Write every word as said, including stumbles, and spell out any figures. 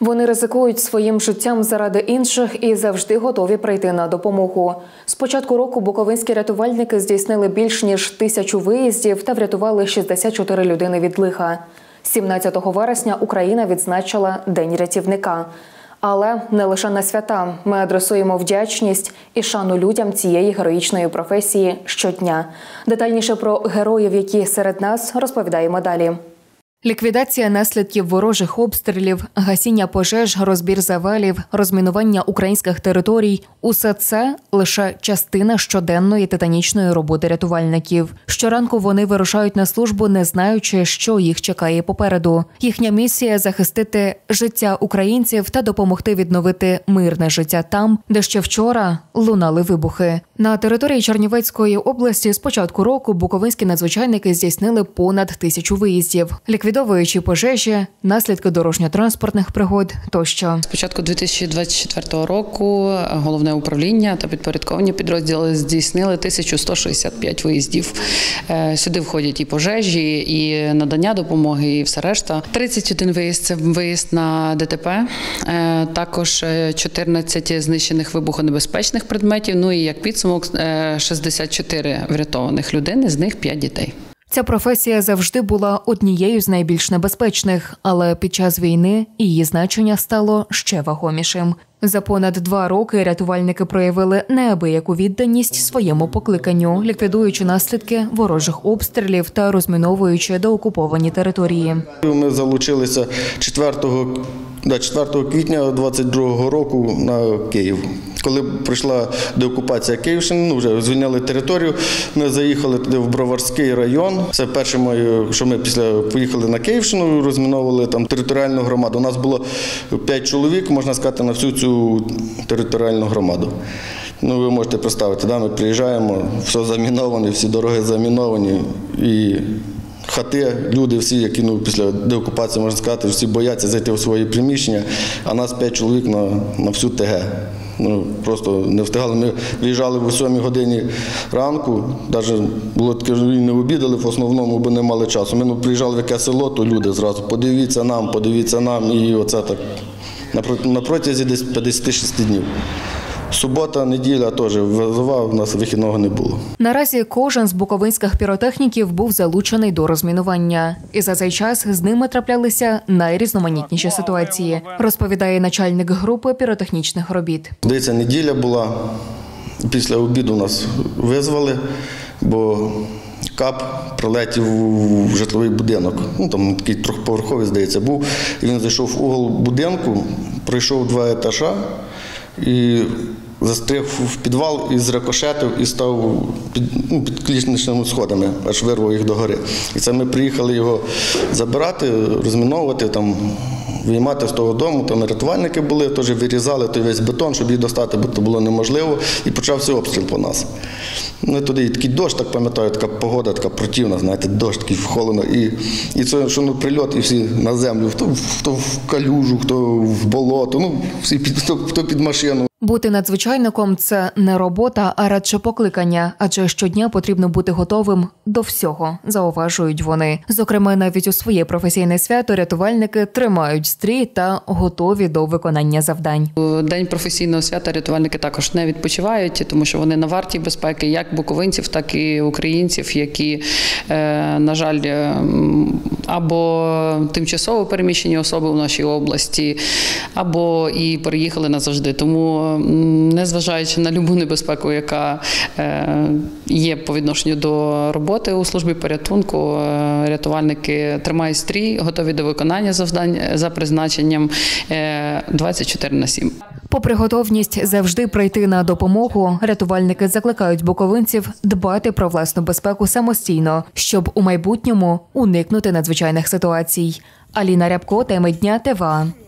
Вони ризикують своїм життям заради інших і завжди готові прийти на допомогу. З початку року буковинські рятувальники здійснили більш ніж тисячу виїздів та врятували шістдесят чотири людини від лиха. сімнадцятого вересня Україна відзначила День рятівника. Але не лише на свята. Ми адресуємо вдячність і шану людям цієї героїчної професії щодня. Детальніше про героїв, які серед нас, розповідаємо далі. Ліквідація наслідків ворожих обстрілів, гасіння пожеж, розбір завалів, розмінування українських територій – усе це лише частина щоденної титанічної роботи рятувальників. Щоранку вони вирушають на службу, не знаючи, що їх чекає попереду. Їхня місія – захистити життя українців та допомогти відновити мирне життя там, де ще вчора лунали вибухи. На території Чернівецької області з початку року буковинські надзвичайники здійснили понад тисячу виїздів, ліквідовуючи пожежі, наслідки дорожньо-транспортних пригод тощо. З початку дві тисячі двадцять четвертого року головне управління та підпорядковані підрозділи здійснили тисячу сто шістдесят п'ять виїздів. Сюди входять і пожежі, і надання допомоги, і все решта. тридцять один виїзд – це виїзд на ДТП, також чотирнадцять знищених вибухонебезпечних предметів, ну і як підсумок шістдесят чотири врятованих людей, з них п'ять дітей. Ця професія завжди була однією з найбільш небезпечних, але під час війни її значення стало ще вагомішим. За понад два роки рятувальники проявили неабияку відданість своєму покликанню, ліквідуючи наслідки ворожих обстрілів та розміновуючи деокуповані території. Ми залучилися четвертого квітня двадцять другого року на Київ. Коли прийшла деокупація Київщини, ну, вже звільняли територію, ми заїхали туди в Броварський район. Це перше моє, що ми після поїхали на Київщину, розміновували там територіальну громаду. У нас було п'ять чоловік, можна сказати, на всю цю територіальну громаду. Ну, ви можете представити, да, ми приїжджаємо, все заміноване, всі дороги заміновані і хати, люди всі, які ну, після деокупації, можна сказати, всі бояться зайти в свої приміщення, а нас п'ять чоловік на, на всю ТГ. Ну, просто не встигали. Ми виїжджали в сьомій годині ранку, навіть було таке, що не обідали в основному, бо не мали часу. Ми ну, приїжджали в яке село, то люди зразу подивіться нам, подивіться нам, і оце так на протязі десь п'ятдесят шість днів. Субота, неділя теж визивав, у нас вихідного не було. Наразі кожен з буковинських піротехніків був залучений до розмінування. І за цей час з ними траплялися найрізноманітніші ситуації, розповідає начальник групи піротехнічних робіт. Здається, неділя була, після обіду нас визвали, бо кап прилетів в житловий будинок. Ну, там такий трьохповерховий, здається, був. І він зайшов в угол будинку, пройшов два етажа і застряг в підвал і зрикошетив і став під, ну, під лестничними сходами, аж вирвав їх догори. І це ми приїхали його забирати, розміновувати, там, виймати з того дому. Там рятувальники були, теж вирізали той весь бетон, щоб їх достати, бо це було неможливо. І почався обстріл по нас. Ну, туди і такий дощ, так пам'ятаю, така погода, така противна, знаєте, дощ такий холодно. І, і це, що ну, прильот, і всі на землю, хто, хто в калюжу, хто в болото, ну, всі під, хто, хто під машину. Бути надзвичайником – це не робота, а радше покликання, адже щодня потрібно бути готовим до всього, зауважують вони. Зокрема, навіть у своє професійне свято рятувальники тримають стрій та готові до виконання завдань. У День професійного свята рятувальники також не відпочивають, тому що вони на варті безпеки як буковинців, так і українців, які, на жаль, або тимчасово переміщені особи в нашій області, або і переїхали назавжди. Тому незважаючи на любу небезпеку, яка є по відношенню до роботи у службі порятунку, рятувальники тримають стрій, готові до виконання завдань за призначенням двадцять чотири на сім. Попри готовність завжди прийти на допомогу, рятувальники закликають буковинців дбати про власну безпеку самостійно, щоб у майбутньому уникнути надзвичайних ситуацій. Аліна Рябко, теми дня, ТВА.